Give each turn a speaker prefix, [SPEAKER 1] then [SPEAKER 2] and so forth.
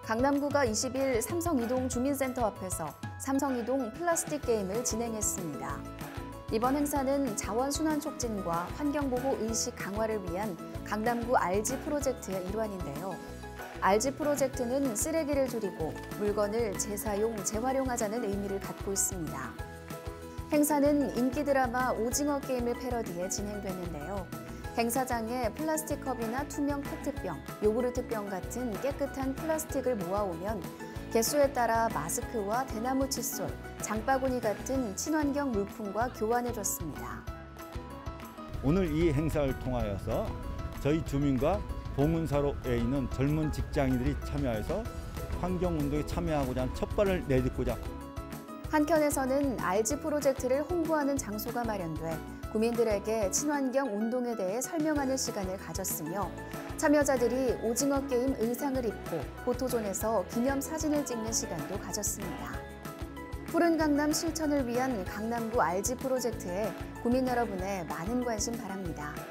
[SPEAKER 1] 강남구가 20일 삼성이동 주민센터 앞에서 삼성이동 플라스틱 게임을 진행했습니다. 이번 행사는 자원순환 촉진과 환경보호 의식 강화를 위한 강남구 RG 프로젝트의 일환인데요. RG 프로젝트는 쓰레기를 줄이고 물건을 재사용, 재활용하자는 의미를 갖고 있습니다. 행사는 인기 드라마 오징어 게임을 패러디해 진행됐는데요. 행사장에 플라스틱 컵이나 투명 페트병, 요구르트병 같은 깨끗한 플라스틱을 모아오면 개수에 따라 마스크와 대나무 칫솔, 장바구니 같은 친환경 물품과 교환해줬습니다.
[SPEAKER 2] 오늘 이 행사를 통하여서 저희 주민과 봉은사로에 있는 젊은 직장인들이 참여해서 환경운동에 참여하고자 하는 첫발을 내딛고자.
[SPEAKER 1] 한켠에서는 RG 프로젝트를 홍보하는 장소가 마련돼 구민들에게 친환경 운동에 대해 설명하는 시간을 가졌으며 참여자들이 오징어 게임 의상을 입고 포토존에서 기념 사진을 찍는 시간도 가졌습니다. 푸른 강남 실천을 위한 강남구 RG 프로젝트에 구민 여러분의 많은 관심 바랍니다.